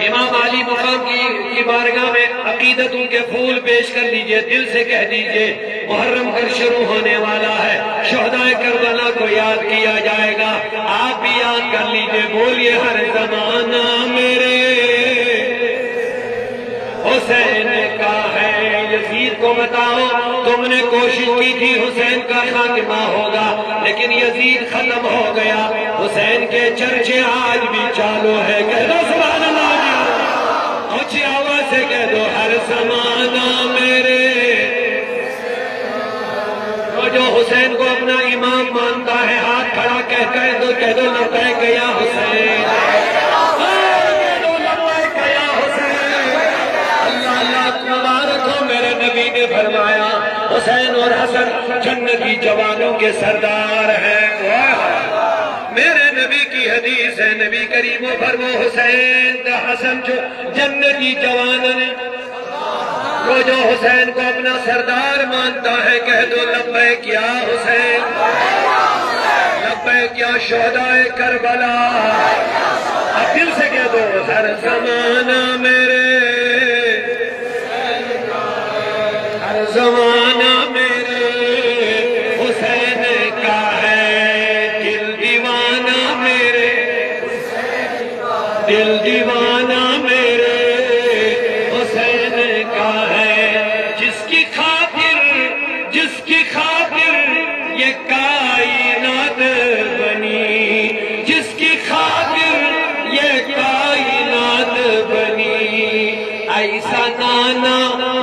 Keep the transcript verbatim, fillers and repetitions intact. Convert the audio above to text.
امام علی مقام کی کی بارگاہ میں عقیدتوں کے پھول پیش کر لیجئے، دل سے کہہ دیجئے محرم کر شروع ہونے والا ہے، شہدائے کربلا کو یاد کیا جائے گا، آپ بھی یاد کر لیجئے، بولیے ہر زمانہ میرے حسین کا ہے۔ یزید کو بتاؤ تم نے کوشش کی تھی حسین کا خاتمہ ہوگا، لیکن یزید ختم ہو گیا، حسین کے چرچے آج بھی چالو ہے، کہہ دو سبحان اللہ جی، اونچی آواز سے کہہ دو ہر زمانہ میرے۔ تو جو حسین کو اپنا امام مانتا ہے ہاتھ کھڑا کہہ کہہ دو کہہ دو لبیک یا حسین، نبی نے فرمایا حسین اور حسن جنتی جوانوں کے سردار ہیں۔ میرے نبی کی حدیث ہے، نبی کریم و فرمو حسین کا حسن جو جنتی جوان نے، وہ جو حسین کو اپنا سردار مانتا ہے کہہ دو لبیک یا حسین، لبیک یا شہدائے کربلا۔ اب دل سے کہہ دو ہر زمانہ میرے، زمانہ میرے حسین کا ہے، دل دیوانہ میرے، دل دیوانہ میرے حسین کا ہے، جس کی خاطر جس کی خاطر یہ کائنات بنی، جس کی خاطر یہ کائنات بنی، ایسا نانا